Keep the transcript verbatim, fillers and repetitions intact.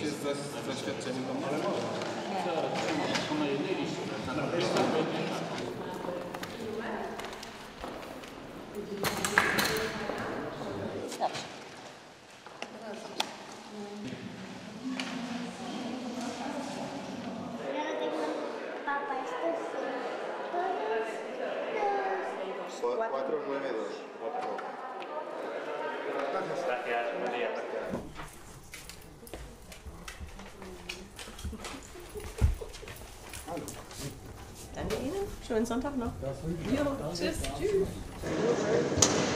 jest zaświadczenie domowe. cuatro nueve dos. Gracias, buen día. Danke Ihnen. Schönen Sonntag noch. Ja, tschüss. Tschüss.